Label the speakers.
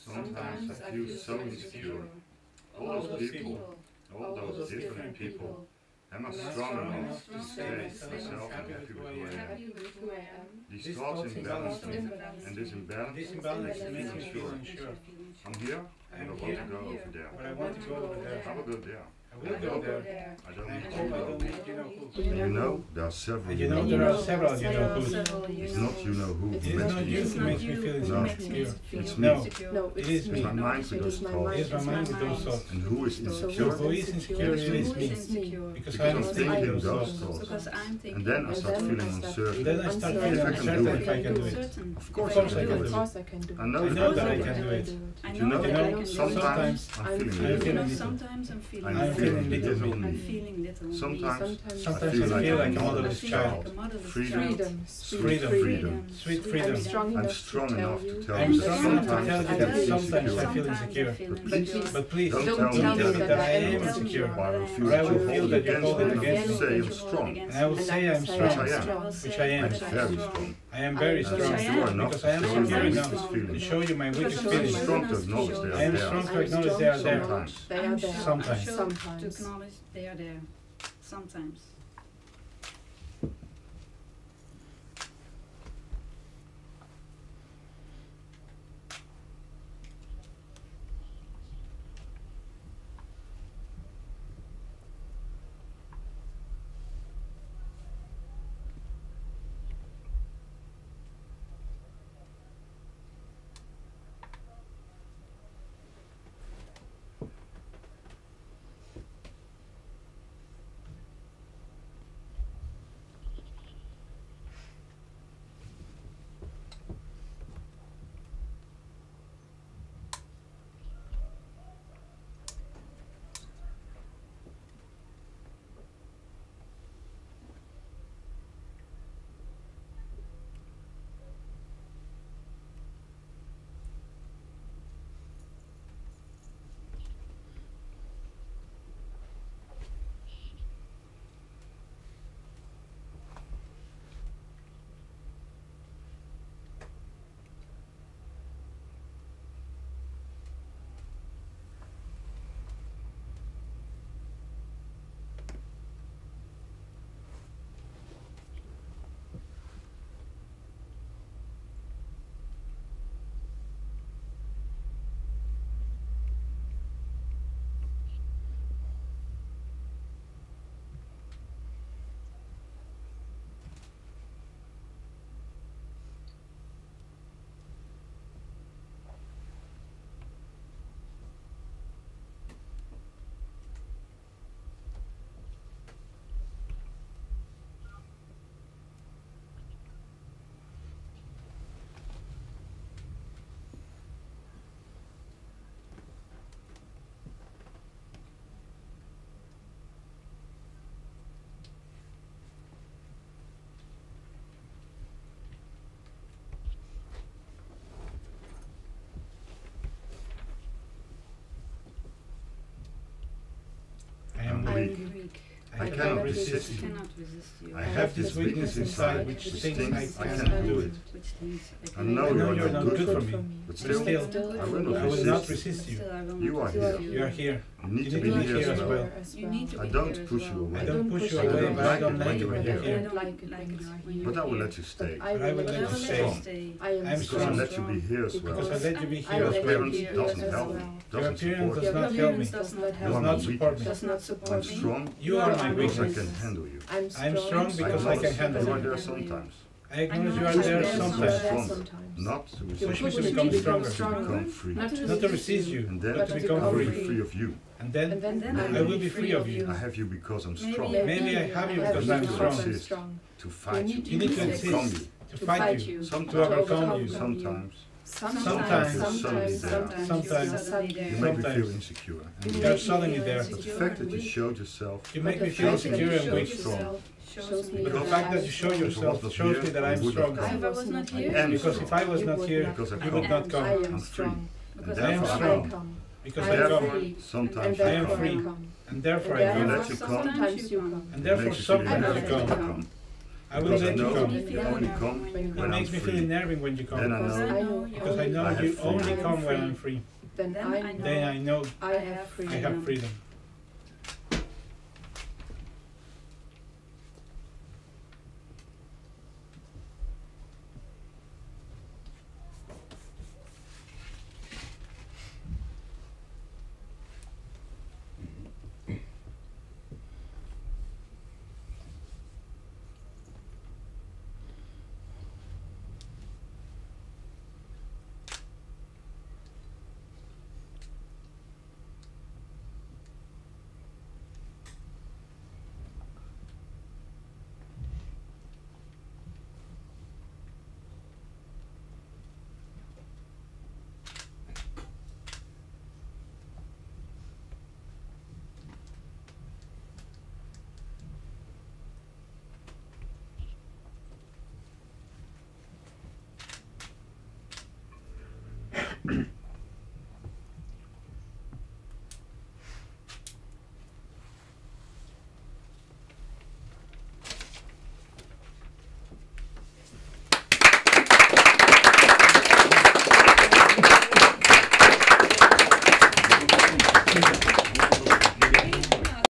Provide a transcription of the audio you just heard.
Speaker 1: Sometimes I feel so insecure. All those people, all those different people. Am I strong enough to stay myself and happy with who I am? These thoughts imbalance me, and this imbalance makes me feel unsure. I'm here, and I want to go over there.
Speaker 2: But I want to go over there.
Speaker 1: I will go there.
Speaker 2: I will go there.
Speaker 1: I don't
Speaker 2: I
Speaker 1: need
Speaker 2: hope I don't
Speaker 1: to
Speaker 2: need
Speaker 1: know.
Speaker 2: you know who.
Speaker 1: You know, there are several.
Speaker 2: And you know there are several you know who's.
Speaker 1: It's not you know who.
Speaker 2: It is not you who makes me feel insecure.
Speaker 1: It's me.
Speaker 2: No, it is me.
Speaker 1: It's my mind with those thoughts.
Speaker 2: It is my mind with those thoughts.
Speaker 1: And who is
Speaker 2: So
Speaker 1: insecure?
Speaker 2: who is insecure? It is me. Because I'm thinking those thoughts. And
Speaker 1: then I start feeling uncertain.
Speaker 2: then I start feeling uncertain if I can do it.
Speaker 1: Of course
Speaker 2: I
Speaker 1: I
Speaker 2: can
Speaker 1: do it. I
Speaker 2: I
Speaker 1: know
Speaker 2: know
Speaker 1: that
Speaker 2: that I can do it.
Speaker 1: You know, sometimes I'm feeling little.
Speaker 3: Sometimes I'm feeling
Speaker 1: I'm feeling
Speaker 2: little.
Speaker 1: little.
Speaker 3: I'm feeling little.
Speaker 1: Sometimes
Speaker 2: I feel like a motherless child.
Speaker 1: Freedom.
Speaker 2: Freedom. Sweet freedom.
Speaker 1: I'm strong enough to tell
Speaker 2: I'm
Speaker 1: you
Speaker 2: strong enough to tell you that
Speaker 1: that
Speaker 2: sometimes I feel insecure. But please, don't tell me that I am insecure.
Speaker 1: Or I will feel
Speaker 2: Or I will
Speaker 1: that
Speaker 2: feel
Speaker 1: you
Speaker 2: that you're
Speaker 1: hold
Speaker 2: holding
Speaker 1: it against me.
Speaker 2: against
Speaker 1: Say I'm strong.
Speaker 2: And I will say I'm strong, which I am.
Speaker 1: I'm very strong.
Speaker 2: I am very strong because I am secure enough to show you my weakest
Speaker 1: I'm
Speaker 2: feelings.
Speaker 1: strong to acknowledge they
Speaker 2: I am
Speaker 1: are
Speaker 2: strong
Speaker 1: there.
Speaker 2: to acknowledge they are there.
Speaker 1: Sometimes.
Speaker 2: Sometimes.
Speaker 3: To acknowledge they are there. Sometimes.
Speaker 1: I'm weak. I cannot resist you. I have this weakness inside which thinks I cannot do it. I know you're not good for me, but still, I will not resist you. You are here.
Speaker 2: You are here.
Speaker 1: You need to be here as well. I don't push you away.
Speaker 2: I don't push you away, but I don't like it when you're here.
Speaker 1: But I will let you stay.
Speaker 2: But I will let you stay.
Speaker 1: Because
Speaker 2: I am
Speaker 1: I
Speaker 2: strong.
Speaker 1: let you be here as well.
Speaker 2: Because I let you be here
Speaker 1: Your
Speaker 2: as well.
Speaker 1: appearance doesn't help me.
Speaker 2: Your
Speaker 1: Doesn't
Speaker 2: appearance
Speaker 1: support
Speaker 2: does
Speaker 1: me.
Speaker 2: not help me.
Speaker 3: Does
Speaker 1: You are
Speaker 2: Does
Speaker 1: my
Speaker 2: not support me.
Speaker 1: weakness. I'm strong
Speaker 2: You are my
Speaker 1: because I
Speaker 2: weakness.
Speaker 1: can handle you.
Speaker 2: I'm strong because I can handle
Speaker 1: You are
Speaker 2: you.
Speaker 1: there sometimes.
Speaker 2: I acknowledge you are there
Speaker 1: To
Speaker 2: sometimes.
Speaker 1: strong, not to
Speaker 2: You push
Speaker 1: resist
Speaker 2: me to
Speaker 1: you.
Speaker 2: become stronger.
Speaker 1: To become free.
Speaker 2: Not to resist you,
Speaker 1: And
Speaker 2: but
Speaker 1: then
Speaker 2: to
Speaker 1: I
Speaker 2: become
Speaker 1: will be
Speaker 2: free.
Speaker 1: free of you.
Speaker 2: And then I will be free of you.
Speaker 1: I have you because I'm strong.
Speaker 2: Maybe I have you because I'm strong.
Speaker 1: To fight you.
Speaker 2: You need to
Speaker 1: overcome
Speaker 2: insist
Speaker 1: you.
Speaker 2: to fight you, to
Speaker 1: Sometimes.
Speaker 2: overcome you.
Speaker 1: Sometimes.
Speaker 2: Sometimes.
Speaker 3: Sometimes.
Speaker 1: You make me feel insecure. And
Speaker 2: You're suddenly there.
Speaker 1: but the fact that you showed yourself
Speaker 2: You make me feel secure and weak.
Speaker 1: strong.
Speaker 2: But the fact that you show yourself shows me that I'm strong.
Speaker 3: If I was not here,
Speaker 1: And
Speaker 2: Because if I was not here,
Speaker 1: Because I
Speaker 2: you would not come.
Speaker 1: I'm free. And
Speaker 3: because
Speaker 2: I am
Speaker 1: therefore
Speaker 2: strong.
Speaker 1: come.
Speaker 2: Because I
Speaker 1: Therefore,
Speaker 2: come.
Speaker 1: sometimes
Speaker 2: I
Speaker 1: you
Speaker 2: am
Speaker 1: come.
Speaker 2: free. And therefore I
Speaker 1: And
Speaker 2: come.
Speaker 1: let you come.
Speaker 3: sometimes you come.
Speaker 2: And therefore sometimes you come. I will
Speaker 1: Because
Speaker 2: let you come.
Speaker 1: you only come
Speaker 2: It
Speaker 1: when I'm
Speaker 2: makes me feel
Speaker 1: free.
Speaker 2: unnerving when you come.
Speaker 1: Then I know
Speaker 2: Because I know
Speaker 1: I have
Speaker 2: you
Speaker 1: freedom.
Speaker 2: only come when I'm free.
Speaker 3: Then I
Speaker 2: Then I know
Speaker 3: I have freedom.
Speaker 2: I have freedom.